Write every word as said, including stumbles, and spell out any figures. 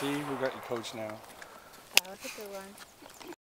See, we got your coach now. That was a good one.